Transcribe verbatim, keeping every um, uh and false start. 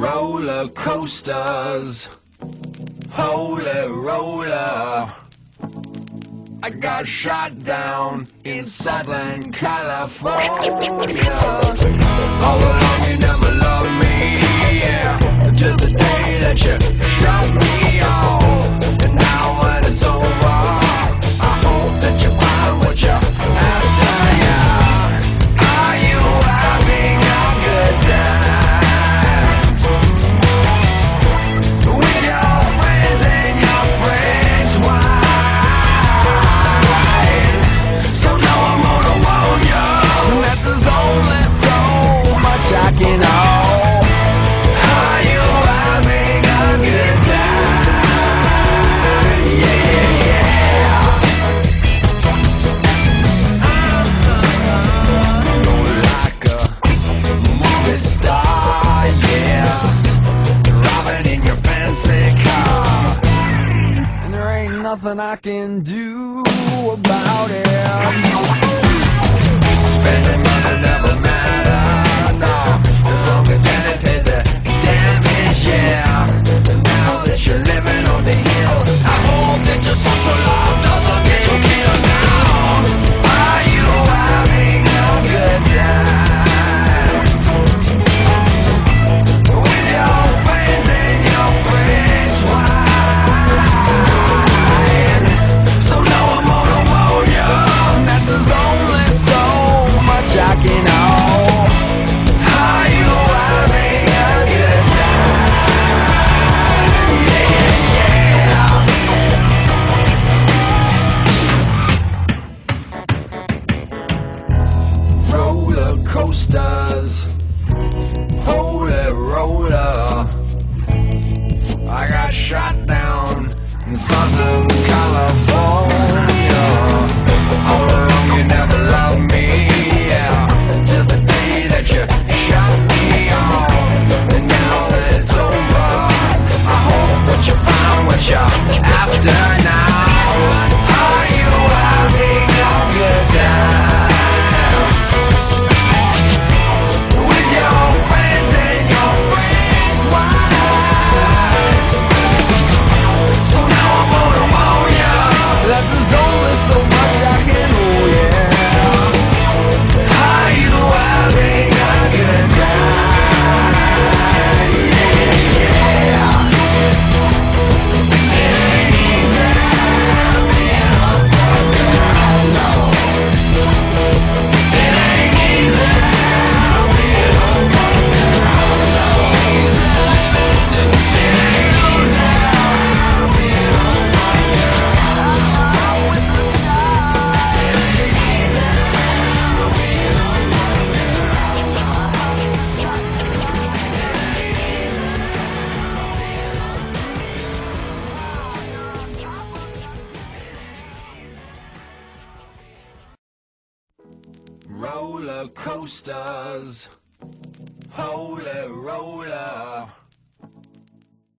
roller coasters, holy roller. I got shot down in Southern California. All along you never loved me, yeah, till the day that you shut me off. And now when it's over, I hope that you find what you're after, yeah. Are you having a good time with your friends and your friends' wives? So now I'm gonna warn you that there's only so much I can hold. Are you having a good time? Yeah, yeah. Uh-huh. Like a movie star, yes, driving in your fancy car, and there ain't nothing I can do about it. Spending money never matter, no, as long as Daddy paid the damage, yeah. And now that you're living on the hill, I hope that your social life doesn't get you killed now. Are you having a good time with your friends and your friends' wives? So now I'm gonna warn you that there's only so much I can hold. Are you having a good time? Yeah, yeah. Roller coasters, holy roller. I got shot down in Southern California. All along you never loved me, yeah, until the day that you shut me off. And now that it's over, I hope that you found what you're after now. Are you having a good time with your friends and your friends' wives? So now I'm gonna warn you that there's only so much I can hold, yeah. Are you having a good time? Yeah, yeah. It ain't easy being on top, girl, no. It ain't easy being on top, girl, no. It ain't easy being on top, girl, with the sky. It ain't easy being on top, roller coasters, holy roller.